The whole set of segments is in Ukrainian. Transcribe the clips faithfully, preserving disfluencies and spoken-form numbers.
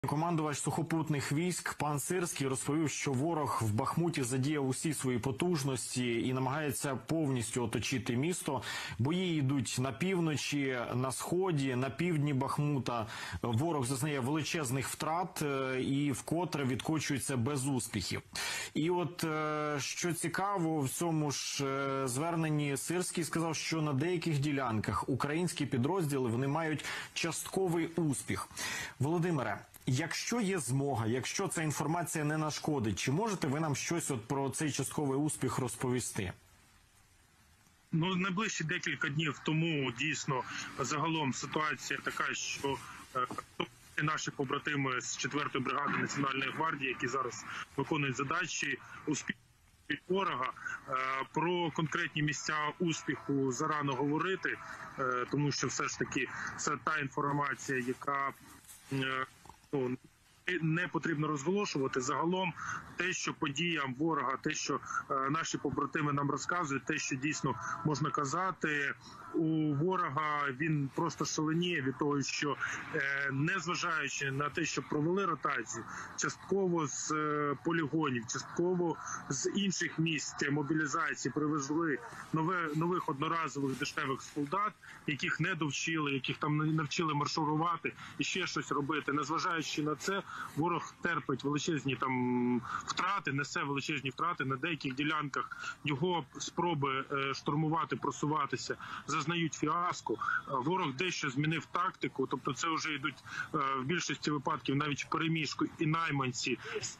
Командувач сухопутних військ пан Сирський розповів, що ворог в Бахмуті задіяв усі свої потужності і намагається повністю оточити місто. Бої йдуть на півночі, на сході, на півдні Бахмута. Ворог зазнає величезних втрат і вкотре відкочується без успіхів. І от, що цікаво, в цьому ж зверненні Сирський сказав, що на деяких ділянках українські підрозділи вони мають частковий успіх. Володимире, якщо є змога, якщо ця інформація не нашкодить, чи можете ви нам щось от про цей частковий успіх розповісти? Ну, найближчі декілька днів тому дійсно загалом ситуація така, що е, наші побратими з четвертої бригади Національної гвардії, які зараз виконують задачі, успіх ворога. Про конкретні місця успіху зарано говорити, тому що все ж таки це та інформація, яка ну, не потрібно розголошувати. Загалом те, що подіям ворога, те, що е, наші побратими нам розказують, те, що дійсно можна казати, у ворога він просто шаленіє від того, що е, незважаючи на те, що провели ротацію, частково з е, полігонів, частково з інших місць мобілізації привезли нове, нових одноразових дешевих солдат, яких не довчили, яких там не навчили маршурувати і ще щось робити. Незважаючи на це, ворог терпить величезні там втрати, несе величезні втрати на деяких ділянках. Його спроби е, штурмувати, просуватися зазнають фіаско. Ворог дещо змінив тактику, тобто це вже йдуть е, в більшості випадків навіть в переміжку і найманці.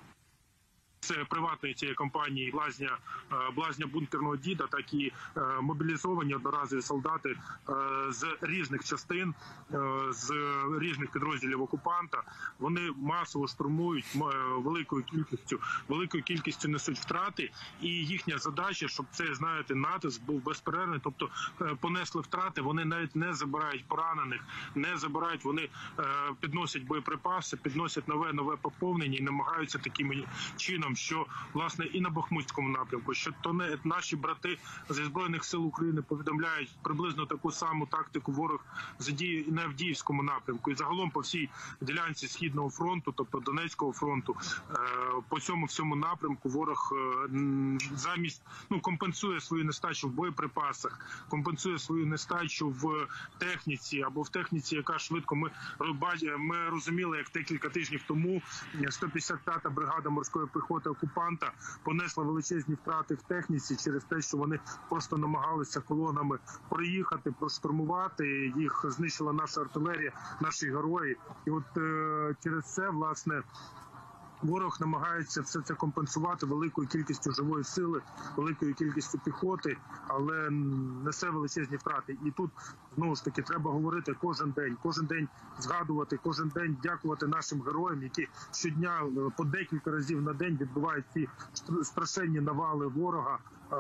Це приватної цієї компанії блазня, блазня бункерного діда, так і мобілізовані одноразові солдати з різних частин, з різних підрозділів окупанта. Вони масово штурмують великою кількістю, великою кількістю несуть втрати, і їхня задача, щоб цей, знаєте, натиск був безперервний, тобто понесли втрати, вони навіть не забирають поранених, не забирають, вони підносять боєприпаси, підносять нове нове поповнення і намагаються таким чином, що, власне, і на Бахмутському напрямку, що то не наші брати зі Збройних сил України повідомляють приблизно таку саму тактику ворог задіє і на Авдіївському напрямку. І загалом по всій ділянці Східного фронту, тобто Донецького фронту, по цьому всьому напрямку ворог замість, ну, компенсує свою нестачу в боєприпасах, компенсує свою нестачу в техніці, або в техніці, яка швидко, ми, ми розуміли, як декілька тижнів тому сто п'ятдесят п'ята бригада морської піхоти окупанта понесла величезні втрати в техніці через те, що вони просто намагалися колонами проїхати, проштурмувати, їх знищила наша артилерія, наші герої. І от е, через це, власне, ворог намагається все це компенсувати великою кількістю живої сили, великою кількістю піхоти, але несе величезні втрати. І тут, знову ж таки, треба говорити кожен день, кожен день згадувати, кожен день дякувати нашим героям, які щодня по декілька разів на день відбувають ці страшенні навали ворога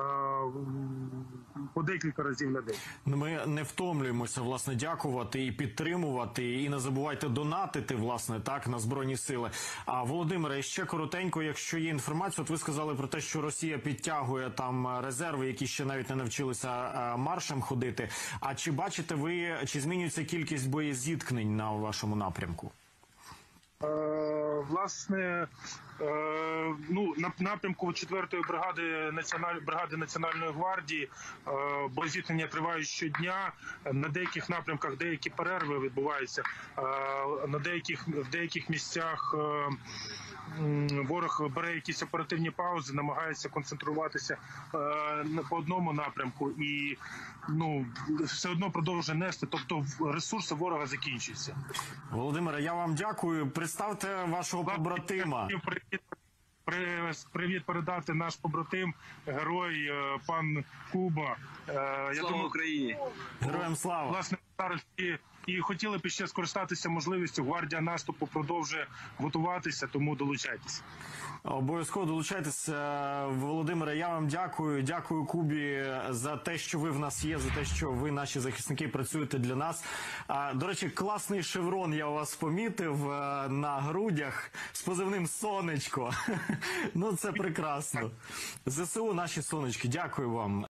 по декілька разів на день. Ми не втомлюємося, власне, дякувати і підтримувати, і не забувайте донатити, власне, так, на Збройні Сили. А, Володимире, ще коротенько, якщо є інформація, от ви сказали про те, що Росія підтягує там резерви, які ще навіть не навчилися маршем ходити. А чи бачите ви, чи змінюється кількість боєзіткнень на вашому напрямку? Е, власне, е, ну, на напрямку четвертої бригади національ... бригади Національної гвардії е, боєзіткнення тривають щодня. На деяких напрямках деякі перерви відбуваються. Е, на деяких, в деяких місцях е, ворог бере якісь оперативні паузи, намагається концентруватися е, по одному напрямку і, ну, все одно продовжує нести. Тобто ресурси ворога закінчуються. Володимире, я вам дякую. Представте вашого побратима. Привіт передати наш побратим, герой, пан Куба. Слава Я думаю, Україні! Героям слава! Власне, зараз і, і хотіли б ще скористатися можливістю. Гвардія наступу продовжує готуватися, тому долучайтеся. Обов'язково долучайтеся. Володимире, я вам дякую. Дякую Кубі за те, що ви в нас є, за те, що ви, наші захисники, працюєте для нас. До речі, класний шеврон я у вас помітив на грудях з позивним «Сонечко». Ну, це прекрасно. ЗСУ наші сонечки. Дякую вам.